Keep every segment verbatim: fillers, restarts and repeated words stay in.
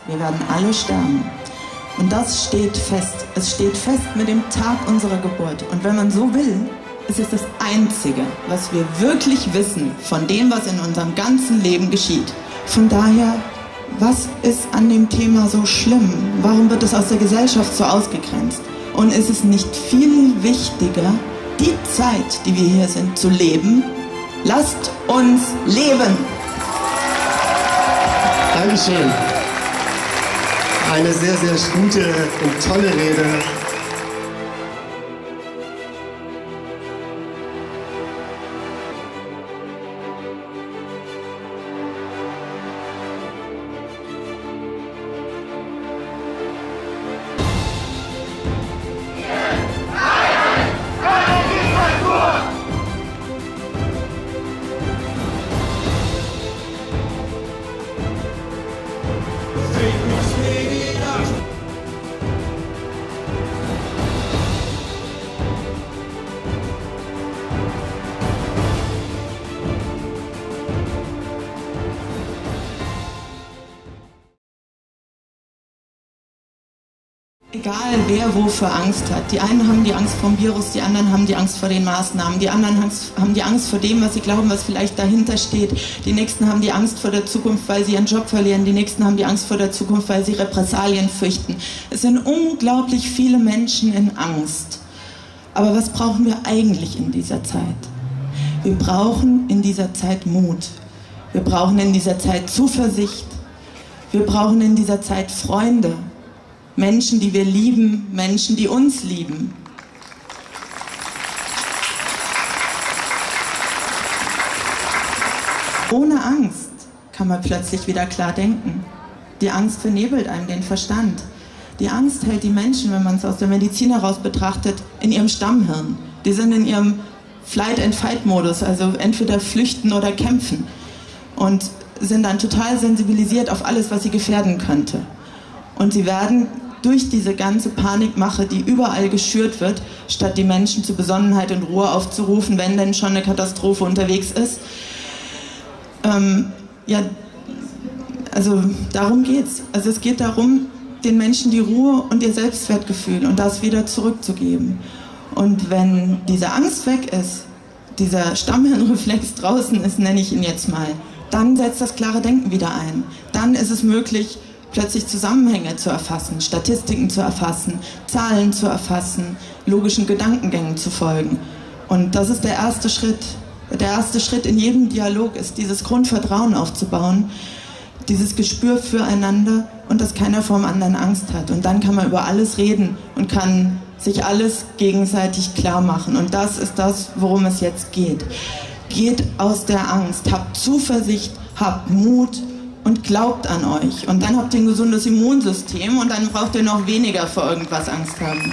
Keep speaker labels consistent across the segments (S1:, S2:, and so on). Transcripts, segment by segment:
S1: Wir werden alle sterben. Und das steht fest. Es steht fest mit dem Tag unserer Geburt. Und wenn man so will, ist es das Einzige, was wir wirklich wissen von dem, was in unserem ganzen Leben geschieht. Von daher, was ist an dem Thema so schlimm? Warum wird es aus der Gesellschaft so ausgegrenzt? Und ist es nicht viel wichtiger, die Zeit, die wir hier sind, zu leben? Lasst uns leben!
S2: Dankeschön. Eine sehr, sehr gute und tolle Rede.
S1: Egal wer wofür Angst hat. Die einen haben die Angst vor dem Virus, die anderen haben die Angst vor den Maßnahmen, die anderen haben die Angst vor dem, was sie glauben, was vielleicht dahinter steht. Die Nächsten haben die Angst vor der Zukunft, weil sie ihren Job verlieren. Die Nächsten haben die Angst vor der Zukunft, weil sie Repressalien fürchten. Es sind unglaublich viele Menschen in Angst. Aber was brauchen wir eigentlich in dieser Zeit? Wir brauchen in dieser Zeit Mut. Wir brauchen in dieser Zeit Zuversicht. Wir brauchen in dieser Zeit Freunde. Menschen, die wir lieben, Menschen, die uns lieben. Ohne Angst kann man plötzlich wieder klar denken. Die Angst vernebelt einem den Verstand. Die Angst hält die Menschen, wenn man es aus der Medizin heraus betrachtet, in ihrem Stammhirn. Die sind in ihrem Flight-and-Fight-Modus, also entweder flüchten oder kämpfen. Und sind dann total sensibilisiert auf alles, was sie gefährden könnte. Und sie werden durch diese ganze Panikmache, die überall geschürt wird, statt die Menschen zu Besonnenheit und Ruhe aufzurufen, wenn denn schon eine Katastrophe unterwegs ist. Ähm, ja, also darum geht's. Also es geht darum, den Menschen die Ruhe und ihr Selbstwertgefühl und das wieder zurückzugeben. Und wenn diese Angst weg ist, dieser Stammhirnreflex draußen ist, nenne ich ihn jetzt mal, dann setzt das klare Denken wieder ein. Dann ist es möglich, plötzlich Zusammenhänge zu erfassen, Statistiken zu erfassen, Zahlen zu erfassen, logischen Gedankengängen zu folgen. Und das ist der erste Schritt. Der erste Schritt in jedem Dialog ist, dieses Grundvertrauen aufzubauen, dieses Gespür füreinander und dass keiner vor dem anderen Angst hat. Und dann kann man über alles reden und kann sich alles gegenseitig klar machen. Und das ist das, worum es jetzt geht. Geht aus der Angst, habt Zuversicht, habt Mut, und glaubt an euch. Und dann habt ihr ein gesundes Immunsystem und dann braucht ihr noch weniger vor irgendwas Angst haben.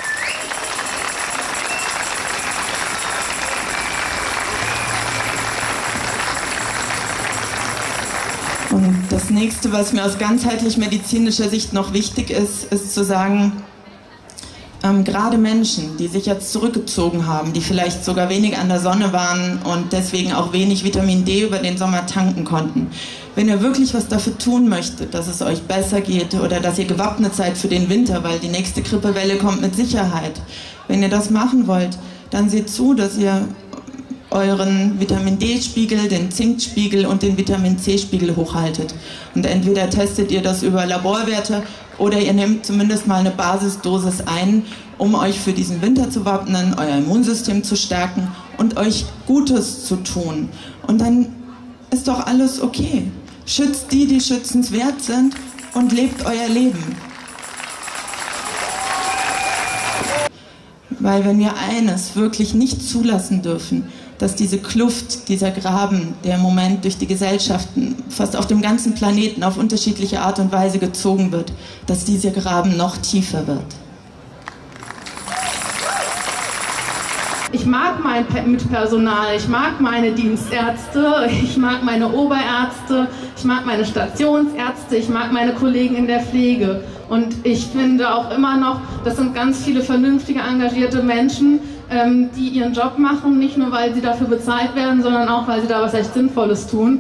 S1: Und das nächste, was mir aus ganzheitlich-medizinischer Sicht noch wichtig ist, ist zu sagen, ähm, gerade Menschen, die sich jetzt zurückgezogen haben, die vielleicht sogar wenig an der Sonne waren und deswegen auch wenig Vitamin D über den Sommer tanken konnten. Wenn ihr wirklich was dafür tun möchtet, dass es euch besser geht oder dass ihr gewappnet seid für den Winter, weil die nächste Grippewelle kommt mit Sicherheit. Wenn ihr das machen wollt, dann seht zu, dass ihr euren Vitamin D-Spiegel, den Zinkspiegel und den Vitamin C-Spiegel hochhaltet. Und entweder testet ihr das über Laborwerte oder ihr nehmt zumindest mal eine Basisdosis ein, um euch für diesen Winter zu wappnen, euer Immunsystem zu stärken und euch Gutes zu tun. Und dann ist doch alles okay. Schützt die, die schützenswert sind und lebt euer Leben. Weil wenn wir eines wirklich nicht zulassen dürfen, dass diese Kluft, dieser Graben, der im Moment durch die Gesellschaften fast auf dem ganzen Planeten auf unterschiedliche Art und Weise gezogen wird, dass dieser Graben noch tiefer wird.
S3: Ich mag mein Mitpersonal, ich mag meine Dienstärzte, ich mag meine Oberärzte, ich mag meine Stationsärzte, ich mag meine Kollegen in der Pflege. Und ich finde auch immer noch, das sind ganz viele vernünftige, engagierte Menschen, ähm, die ihren Job machen, nicht nur weil sie dafür bezahlt werden, sondern auch weil sie da was echt Sinnvolles tun.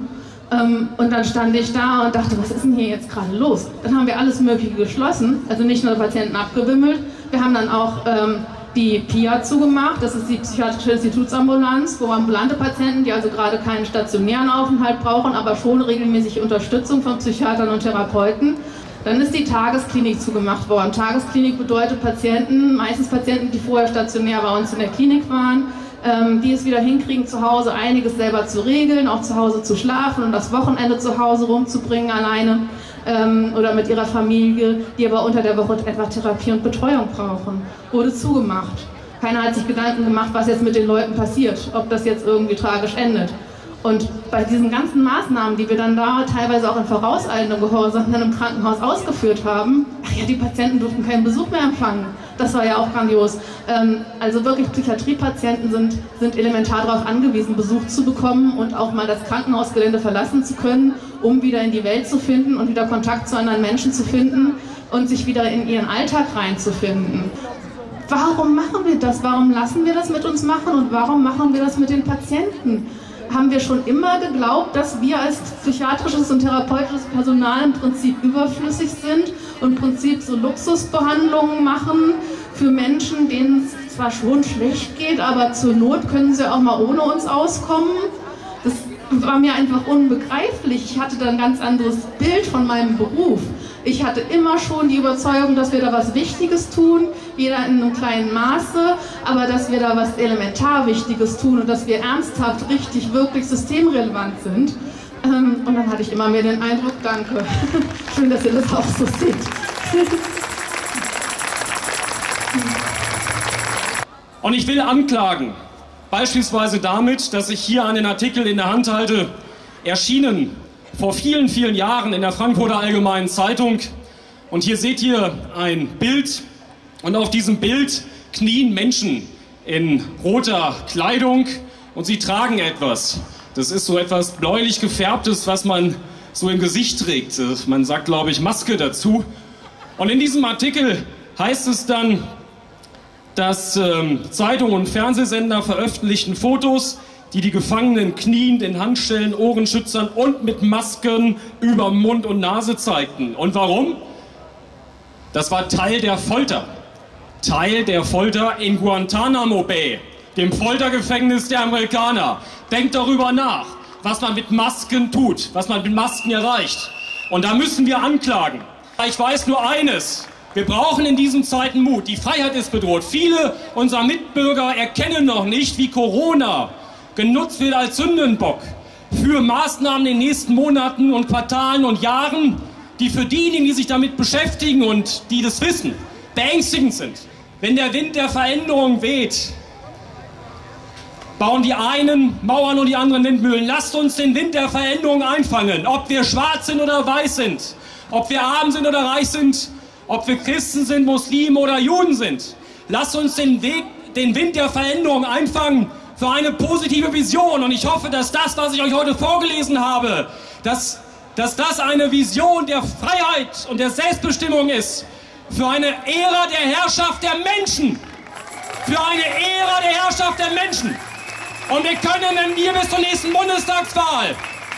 S3: Ähm, und dann stand ich da und dachte, was ist denn hier jetzt gerade los? Dann haben wir alles Mögliche geschlossen, also nicht nur Patienten abgewimmelt, wir haben dann auch ähm, die P I A zugemacht, das ist die psychiatrische Institutsambulanz, wo ambulante Patienten, die also gerade keinen stationären Aufenthalt brauchen, aber schon regelmäßige Unterstützung von Psychiatern und Therapeuten. Dann ist die Tagesklinik zugemacht worden. Tagesklinik bedeutet Patienten, meistens Patienten, die vorher stationär bei uns in der Klinik waren, ähm, die es wieder hinkriegen, zu Hause einiges selber zu regeln, auch zu Hause zu schlafen und das Wochenende zu Hause rumzubringen alleine ähm, oder mit ihrer Familie, die aber unter der Woche etwa Therapie und Betreuung brauchen. Wurde zugemacht. Keiner hat sich Gedanken gemacht, was jetzt mit den Leuten passiert, ob das jetzt irgendwie tragisch endet. Und bei diesen ganzen Maßnahmen, die wir dann da teilweise auch in vorauseilendem Gehorsam dann im Krankenhaus ausgeführt haben, ach ja, die Patienten durften keinen Besuch mehr empfangen. Das war ja auch grandios. Ähm, also wirklich Psychiatriepatienten sind, sind elementar darauf angewiesen, Besuch zu bekommen und auch mal das Krankenhausgelände verlassen zu können, um wieder in die Welt zu finden und wieder Kontakt zu anderen Menschen zu finden und sich wieder in ihren Alltag reinzufinden. Warum machen wir das? Warum lassen wir das mit uns machen und warum machen wir das mit den Patienten? Haben wir schon immer geglaubt, dass wir als psychiatrisches und therapeutisches Personal im Prinzip überflüssig sind und im Prinzip so Luxusbehandlungen machen für Menschen, denen es zwar schon schlecht geht, aber zur Not können sie auch mal ohne uns auskommen? Das war mir einfach unbegreiflich. Ich hatte da ein ganz anderes Bild von meinem Beruf. Ich hatte immer schon die Überzeugung, dass wir da was Wichtiges tun, jeder in einem kleinen Maße, aber dass wir da was elementar Wichtiges tun und dass wir ernsthaft, richtig, wirklich systemrelevant sind. Und dann hatte ich immer mehr den Eindruck, danke, schön, dass ihr das auch so seht.
S4: Und ich will anklagen, beispielsweise damit, dass ich hier einen Artikel in der Hand halte, erschienen vor vielen, vielen Jahren in der Frankfurter Allgemeinen Zeitung. Und hier seht ihr ein Bild und auf diesem Bild knien Menschen in roter Kleidung und sie tragen etwas. Das ist so etwas bläulich gefärbtes, was man so im Gesicht trägt. Man sagt, glaube ich, Maske dazu. Und in diesem Artikel heißt es dann, dass ähm, Zeitungen und Fernsehsender veröffentlichten Fotos, die die Gefangenen kniend in Handschellen, Ohrenschützern und mit Masken über Mund und Nase zeigten. Und warum? Das war Teil der Folter. Teil der Folter in Guantanamo Bay, dem Foltergefängnis der Amerikaner. Denkt darüber nach, was man mit Masken tut, was man mit Masken erreicht. Und da müssen wir anklagen. Ich weiß nur eines. Wir brauchen in diesen Zeiten Mut. Die Freiheit ist bedroht. Viele unserer Mitbürger erkennen noch nicht, wie Corona genutzt wird als Sündenbock für Maßnahmen in den nächsten Monaten und Quartalen und Jahren, die für diejenigen, die sich damit beschäftigen und die das wissen, beängstigend sind. Wenn der Wind der Veränderung weht, bauen die einen Mauern und die anderen Windmühlen. Lasst uns den Wind der Veränderung einfangen, ob wir schwarz sind oder weiß sind, ob wir arm sind oder reich sind, ob wir Christen sind, Muslime oder Juden sind. Lasst uns den, Weg, den Wind der Veränderung einfangen für eine positive Vision. Und ich hoffe, dass das, was ich euch heute vorgelesen habe, dass, dass das eine Vision der Freiheit und der Selbstbestimmung ist für eine Ära der Herrschaft der Menschen. Für eine Ära der Herrschaft der Menschen. Und wir können, wenn wir bis zur nächsten Bundestagswahl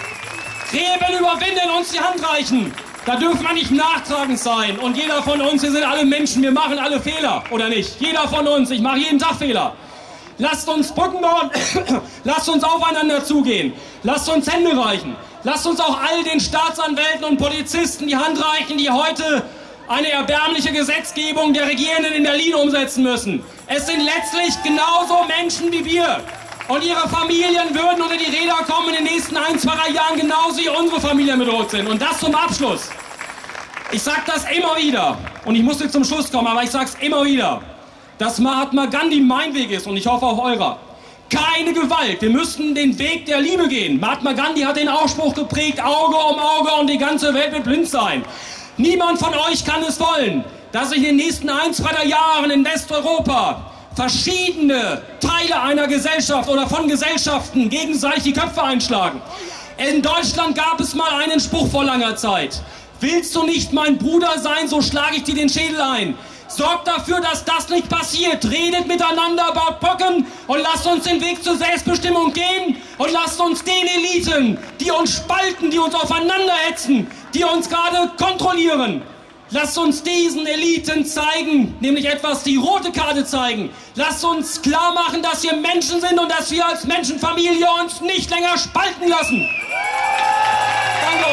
S4: Gräben überwinden, uns die Hand reichen. Da dürfen wir nicht nachtragend sein. Und jeder von uns, wir sind alle Menschen, wir machen alle Fehler, oder nicht? Jeder von uns, ich mache jeden Tag Fehler. Lasst uns Brücken bauen, lasst uns aufeinander zugehen, lasst uns Hände reichen, lasst uns auch all den Staatsanwälten und Polizisten die Hand reichen, die heute eine erbärmliche Gesetzgebung der Regierenden in Berlin umsetzen müssen. Es sind letztlich genauso Menschen wie wir. Und ihre Familien würden unter die Räder kommen in den nächsten ein, zwei, drei Jahren, genauso wie unsere Familien bedroht sind. Und das zum Abschluss. Ich sage das immer wieder, und ich muss jetzt zum Schluss kommen, aber ich sage es immer wieder, dass Mahatma Gandhi mein Weg ist, und ich hoffe auch eurer. Keine Gewalt, wir müssen den Weg der Liebe gehen. Mahatma Gandhi hat den Ausspruch geprägt, Auge um Auge und die ganze Welt wird blind sein. Niemand von euch kann es wollen, dass sich in den nächsten ein, zwei, drei Jahren in Westeuropa verschiedene Teile einer Gesellschaft oder von Gesellschaften gegenseitig die Köpfe einschlagen. In Deutschland gab es mal einen Spruch vor langer Zeit. Willst du nicht mein Bruder sein, so schlage ich dir den Schädel ein. Sorgt dafür, dass das nicht passiert. Redet miteinander, baut Brücken und lasst uns den Weg zur Selbstbestimmung gehen Und lasst uns den Eliten, die uns spalten, die uns aufeinanderhetzen, die uns gerade kontrollieren, lasst uns diesen Eliten zeigen, nämlich etwas die rote Karte zeigen. Lasst uns klar machen, dass wir Menschen sind und dass wir als Menschenfamilie uns nicht länger spalten lassen. Danke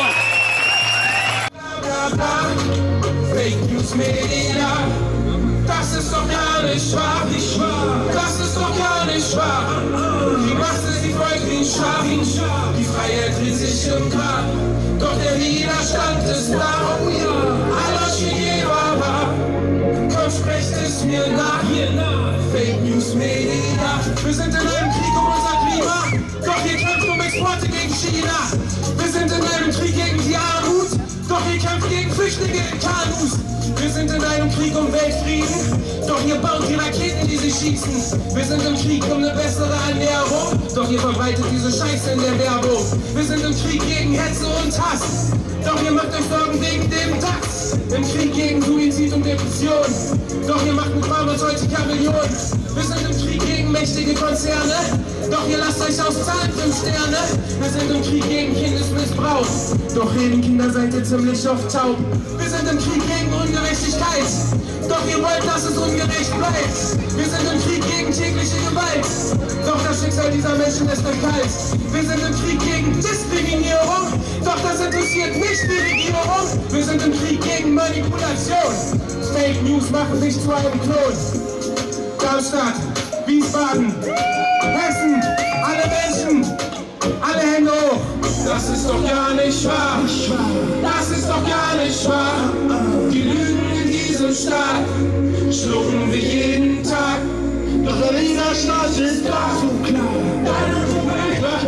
S4: euch.
S5: Fake News Media, das ist doch gar nicht wahr, nicht wahr. Das ist doch gar nicht wahr. Die Macht ist die Volk wie ein Schaf, die Freiheit dreht sich im Grab. Doch der Widerstand ist da, oh ja, Allah Shigewa. Komm, sprecht es mir nach, Fake News Media. Wir sind in einem Krieg um unser Klima, doch ihr kämpft um Exporte gegen China. Wir sind in einem Krieg gegen die Armut, doch ihr kämpft gegen Flüchtlinge in Kanus. Wir sind in einem Krieg um Weltfrieden, doch ihr baut die Raketen, die sie schießen. Wir sind im Krieg um eine bessere Ernährung, doch ihr verbreitet diese Scheiße in der Werbung. Wir sind im Krieg gegen Hetze und Hass, doch ihr macht euch Sorgen wegen dem DAX. Im Krieg gegen Suizid und Depression, doch ihr macht mit Pharmazeutika Millionen. Wir sind im Krieg gegen mächtige Konzerne, doch ihr lasst euch auszahlen fünf Sterne. Wir sind im Krieg gegen Kindesmissbrauch, doch reden Kinder seid ihr ziemlich oft taub. Wir sind im Krieg gegen Ungerechtigkeit, doch ihr wollt, dass es ungerecht bleibt. Wir sind im Krieg gegen tägliche Gewalt, doch das Schicksal dieser Menschen ist euch kalt. Wir sind im Krieg gegen Diskriminierung, doch das interessiert nicht die Regierung. Wir sind im Krieg gegen Manipulation, Fake News machen dich zu einem Klon. Darmstadt, Wiesbaden, Hessen, alle Menschen, alle Hände hoch. Das ist doch gar nicht wahr, das ist doch gar nicht wahr. Die Lügen in diesem Staat schlucken wir jeden Tag. Doch der Widerstand ist da, so klar. Deine Republik war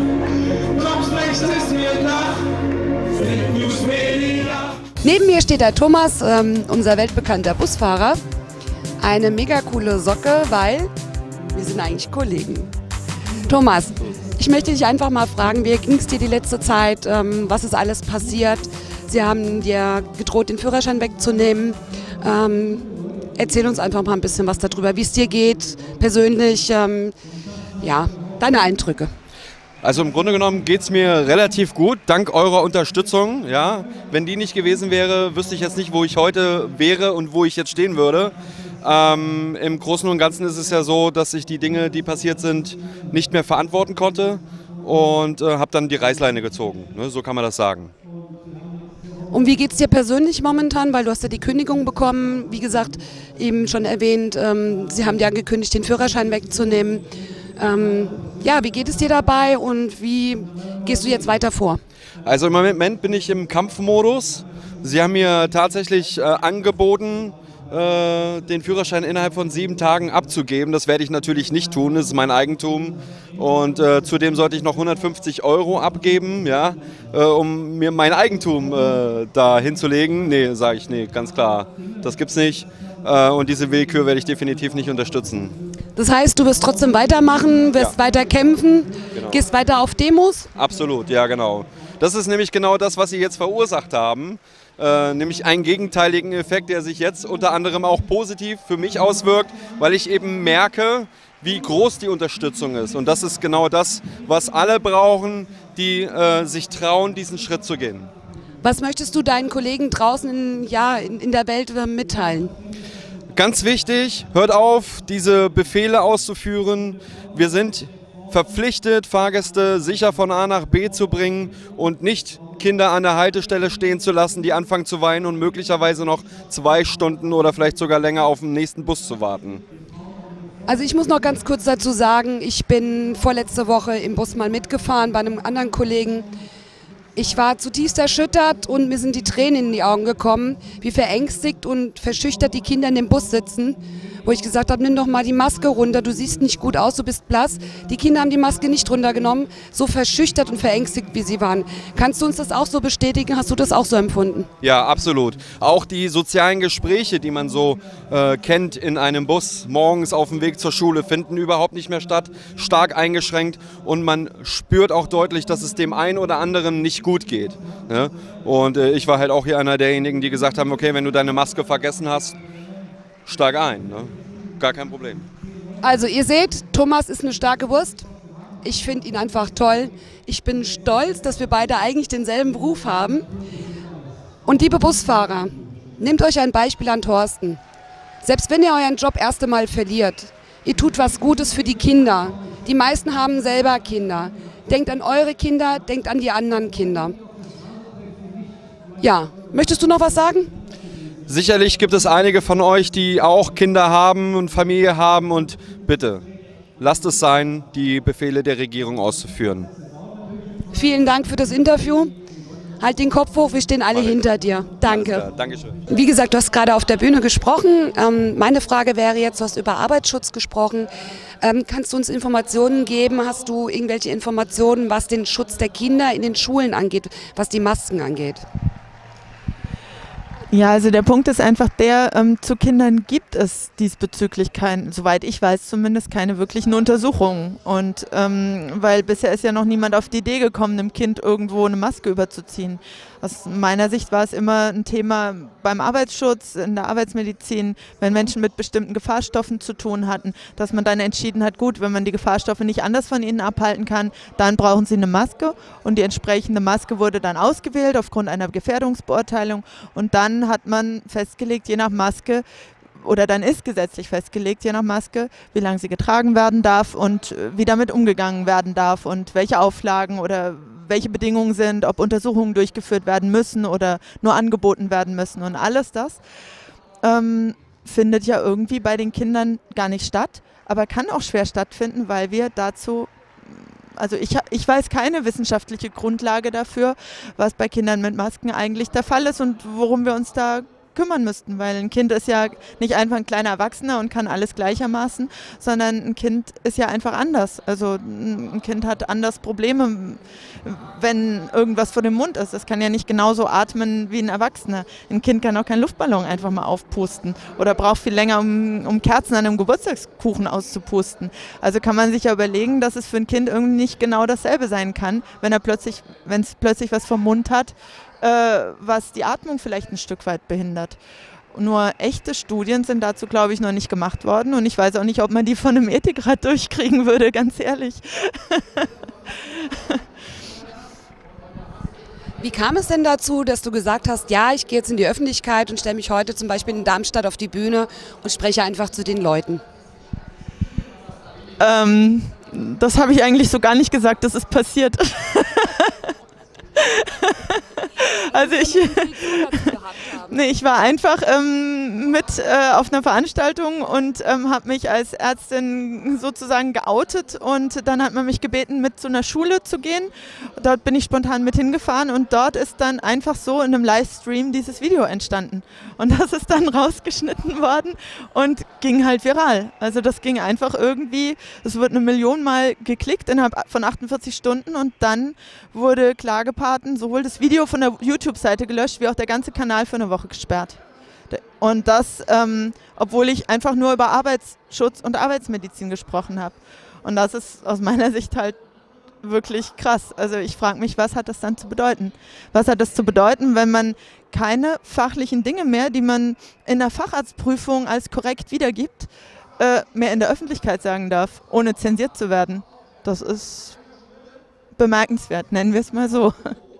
S5: da. Komm, sprecht es mir nach. Fake News Media.
S6: Neben mir steht der Thomas, ähm, unser weltbekannter Busfahrer. Eine mega coole Socke, weil wir sind eigentlich Kollegen. Thomas, ich möchte dich einfach mal fragen, wie ging es dir die letzte Zeit? Ähm, was ist alles passiert? Sie haben dir gedroht, den Führerschein wegzunehmen. Ähm, erzähl uns einfach mal ein bisschen was darüber, wie es dir geht, persönlich, ähm, ja, deine Eindrücke.
S7: Also im Grunde genommen geht es mir relativ gut, dank eurer Unterstützung. Ja. Wenn die nicht gewesen wäre, wüsste ich jetzt nicht, wo ich heute wäre und wo ich jetzt stehen würde. Ähm, Im Großen und Ganzen ist es ja so, dass ich die Dinge, die passiert sind, nicht mehr verantworten konnte und äh, habe dann die Reißleine gezogen. Ne, so kann man das sagen.
S6: Und wie geht es dir persönlich momentan? Weil du hast ja die Kündigung bekommen, wie gesagt, eben schon erwähnt, ähm, Sie haben dir angekündigt, den Führerschein wegzunehmen. Ähm, ja, wie geht es dir dabei und wie gehst du jetzt weiter vor?
S7: Also im Moment bin ich im Kampfmodus. Sie haben mir tatsächlich äh, angeboten, äh, den Führerschein innerhalb von sieben Tagen abzugeben. Das werde ich natürlich nicht tun, das ist mein Eigentum. Und äh, zudem sollte ich noch hundertfünfzig Euro abgeben, ja, äh, um mir mein Eigentum äh, da hinzulegen. Nee, sage ich, nee, ganz klar, das gibt's nicht. Äh, und diese Willkür werde ich definitiv nicht unterstützen.
S6: Das heißt, du wirst trotzdem weitermachen, wirst
S7: Ja.
S6: weiter kämpfen,
S7: Genau.
S6: gehst weiter auf Demos?
S7: Absolut, ja genau. Das ist nämlich genau das, was Sie jetzt verursacht haben. Äh, nämlich einen gegenteiligen Effekt, der sich jetzt unter anderem auch positiv für mich auswirkt, weil ich eben merke, wie groß die Unterstützung ist. Und das ist genau das, was alle brauchen, die äh, sich trauen, diesen Schritt zu gehen.
S6: Was möchtest du deinen Kollegen draußen in, ja, in, in der Welt äh, mitteilen?
S7: Ganz wichtig, hört auf, diese Befehle auszuführen. Wir sind verpflichtet, Fahrgäste sicher von A nach B zu bringen und nicht Kinder an der Haltestelle stehen zu lassen, die anfangen zu weinen und möglicherweise noch zwei Stunden oder vielleicht sogar länger auf den nächsten Bus zu warten.
S6: Also ich muss noch ganz kurz dazu sagen, ich bin vorletzte Woche im Bus mal mitgefahren bei einem anderen Kollegen. Ich war zutiefst erschüttert und mir sind die Tränen in die Augen gekommen, wie verängstigt und verschüchtert die Kinder in dem Bus sitzen, wo ich gesagt habe, nimm doch mal die Maske runter, du siehst nicht gut aus, du bist blass. Die Kinder haben die Maske nicht runtergenommen, so verschüchtert und verängstigt, wie sie waren. Kannst du uns das auch so bestätigen? Hast du das auch so empfunden?
S7: Ja, absolut. Auch die sozialen Gespräche, die man so äh, kennt in einem Bus, morgens auf dem Weg zur Schule, finden überhaupt nicht mehr statt, stark eingeschränkt und man spürt auch deutlich, dass es dem einen oder anderen nicht gut geht. Ne? Und äh, ich war halt auch hier einer derjenigen, die gesagt haben, okay, wenn du deine Maske vergessen hast, steig ein. Ne? Gar kein Problem.
S6: Also ihr seht, Thomas ist eine starke Wurst. Ich finde ihn einfach toll. Ich bin stolz, dass wir beide eigentlich denselben Beruf haben. Und liebe Busfahrer, nehmt euch ein Beispiel an Thorsten. Selbst wenn ihr euren Job erst einmal verliert, ihr tut was Gutes für die Kinder. Die meisten haben selber Kinder. Denkt an eure Kinder, denkt an die anderen Kinder. Ja, möchtest du noch was sagen?
S7: Sicherlich gibt es einige von euch, die auch Kinder haben und Familie haben, und bitte, lasst es sein, die Befehle der Regierung auszuführen.
S6: Vielen Dank für das Interview. Halt den Kopf hoch, wir stehen alle Mach hinter dir. Danke.
S7: Dankeschön.
S6: Wie gesagt, du hast gerade auf der Bühne gesprochen. Ähm, meine Frage wäre jetzt, du hast über Arbeitsschutz gesprochen. Ähm, kannst du uns Informationen geben? Hast du irgendwelche Informationen, was den Schutz der Kinder in den Schulen angeht, was die Masken angeht?
S1: Ja, also der Punkt ist einfach der, ähm, zu Kindern gibt es diesbezüglich kein, soweit ich weiß zumindest, keine wirklichen Untersuchungen. Und ähm, weil bisher ist ja noch niemand auf die Idee gekommen, einem Kind irgendwo eine Maske überzuziehen. Aus meiner Sicht war es immer ein Thema beim Arbeitsschutz, in der Arbeitsmedizin, wenn Menschen mit bestimmten Gefahrstoffen zu tun hatten, dass man dann entschieden hat, gut, wenn man die Gefahrstoffe nicht anders von ihnen abhalten kann, dann brauchen sie eine Maske, und die entsprechende Maske wurde dann ausgewählt aufgrund einer Gefährdungsbeurteilung, und dann hat man festgelegt, je nach Maske, oder dann ist gesetzlich festgelegt, je nach Maske, wie lange sie getragen werden darf und wie damit umgegangen werden darf und welche Auflagen oder welche Bedingungen sind, ob Untersuchungen durchgeführt werden müssen oder nur angeboten werden müssen. Und alles das ähm, findet ja irgendwie bei den Kindern gar nicht statt, aber kann auch schwer stattfinden, weil wir dazu, also ich, ich weiß keine wissenschaftliche Grundlage dafür, was bei Kindern mit Masken eigentlich der Fall ist und worum wir uns da kümmern müssten, weil ein Kind ist ja nicht einfach ein kleiner Erwachsener und kann alles gleichermaßen, sondern ein Kind ist ja einfach anders. Also ein Kind hat anders Probleme, wenn irgendwas vor dem Mund ist. Es kann ja nicht genauso atmen wie ein Erwachsener. Ein Kind kann auch keinen Luftballon einfach mal aufpusten oder braucht viel länger, um, um Kerzen an einem Geburtstagskuchen auszupusten. Also kann man sich ja überlegen, dass es für ein Kind irgendwie nicht genau dasselbe sein kann, wenn er plötzlich, wenn es plötzlich was vom Mund hat, was die Atmung vielleicht ein Stück weit behindert. Nur echte Studien sind dazu, glaube ich, noch nicht gemacht worden, und ich weiß auch nicht, ob man die von einem Ethikrat durchkriegen würde, ganz ehrlich.
S6: Wie kam es denn dazu, dass du gesagt hast, ja, ich gehe jetzt in die Öffentlichkeit und stelle mich heute zum Beispiel in Darmstadt auf die Bühne und spreche einfach zu den Leuten?
S1: Ähm, das habe ich eigentlich so gar nicht gesagt, das ist passiert. Also ich, nee, ich war einfach ähm, mit äh, auf einer Veranstaltung und ähm, habe mich als Ärztin sozusagen geoutet, und dann hat man mich gebeten, mit zu einer Schule zu gehen. Dort bin ich spontan mit hingefahren, und dort ist dann einfach so in einem Livestream dieses Video entstanden. Und das ist dann rausgeschnitten worden und ging halt viral. Also das ging einfach irgendwie, es wurde eine Million Mal geklickt innerhalb von achtundvierzig Stunden, und dann wurde Klagepaten sowohl das Video von der YouTube-Seite gelöscht, wie auch der ganze Kanal für eine Woche gesperrt. Und das, ähm, obwohl ich einfach nur über Arbeitsschutz und Arbeitsmedizin gesprochen habe. Und das ist aus meiner Sicht halt wirklich krass. Also ich frage mich, was hat das dann zu bedeuten? Was hat das zu bedeuten, wenn man keine fachlichen Dinge mehr, die man in der Facharztprüfung als korrekt wiedergibt, äh, mehr in der Öffentlichkeit sagen darf, ohne zensiert zu werden? Das ist bemerkenswert, nennen wir es mal so.